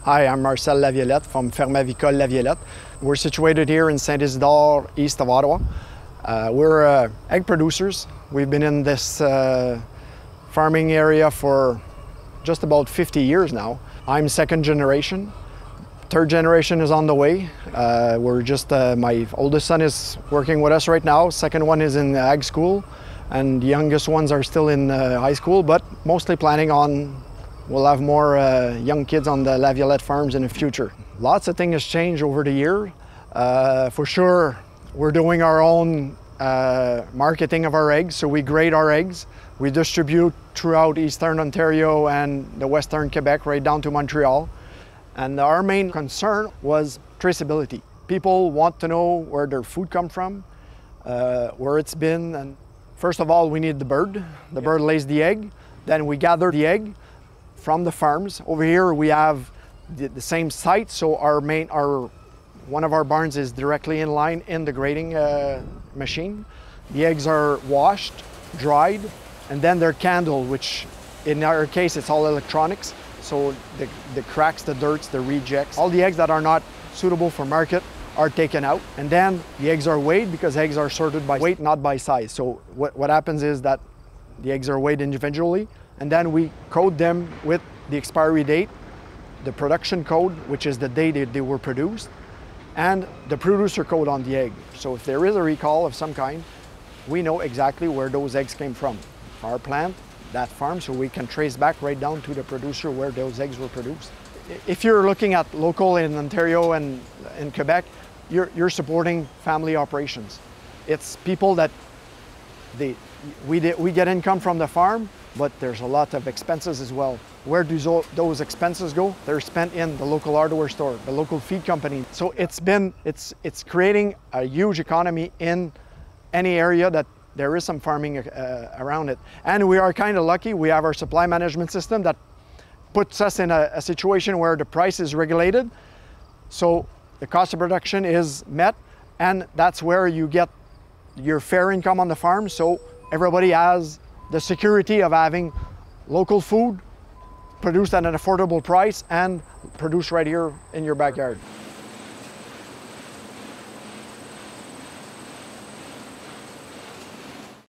Hi, I'm Marcel Laviolette from Ferme Avicole Laviolette. We're situated here in Saint-Isidore, east of Ottawa. We're egg producers. We've been in this farming area for just about 50 years now. I'm second generation. Third generation is on the way. My oldest son is working with us right now. Second one is in ag school, and the youngest ones are still in high school, but mostly planning on we'll have more young kids on the Laviolette farms in the future. Lots of things have changed over the year. For sure, we're doing our own marketing of our eggs, so we grade our eggs. We distribute throughout Eastern Ontario and the Western Quebec, right down to Montreal. And our main concern was traceability. People want to know where their food comes from, where it's been. And first of all, we need the bird. The bird lays the egg. Then we gather the egg from the farms. Over here we have the same site, so one of our barns is directly in line in the grading machine. The eggs are washed, dried, and then they're candled, which in our case it's all electronics. So the cracks, the dirts, the rejects, all the eggs that are not suitable for market are taken out. And then the eggs are weighed, because eggs are sorted by weight, not by size. So what happens is that the eggs are weighed individually, and then we code them with the expiry date, the production code, which is the day they were produced, and the producer code on the egg. So if there is a recall of some kind, we know exactly where those eggs came from. Our plant, that farm, so we can trace back right down to the producer where those eggs were produced. If you're looking at local in Ontario and in Quebec, you're supporting family operations. It's people that we get income from the farm, but there's a lot of expenses as well. Where do those expenses go? They're spent in the local hardware store, the local feed company. So it's creating a huge economy in any area that there is some farming around it. And we are kind of lucky. We have our supply management system that puts us in a situation where the price is regulated. So the cost of production is met, and that's where you get your fair income on the farm. So everybody has the security of having local food produced at an affordable price and produced right here in your backyard.